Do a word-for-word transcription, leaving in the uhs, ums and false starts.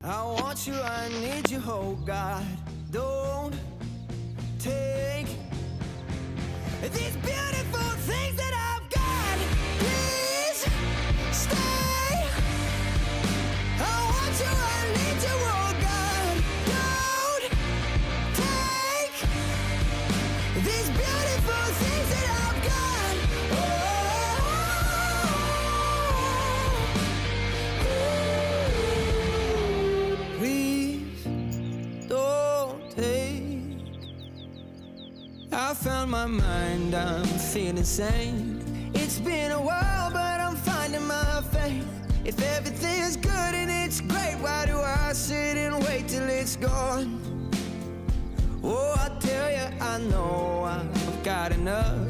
I want you, I need you, oh God. Don't take these beautiful things that I've got. Please stay. I want you, I need you, oh God. Don't take these beautiful things that I've got. Oh, please don't take. I found my mind, I'm feeling sane. It's been a while, but I'm finding my faith. If everything's good and it's great, why do I sit and wait till it's gone? Oh, I tell you, I know I've got enough.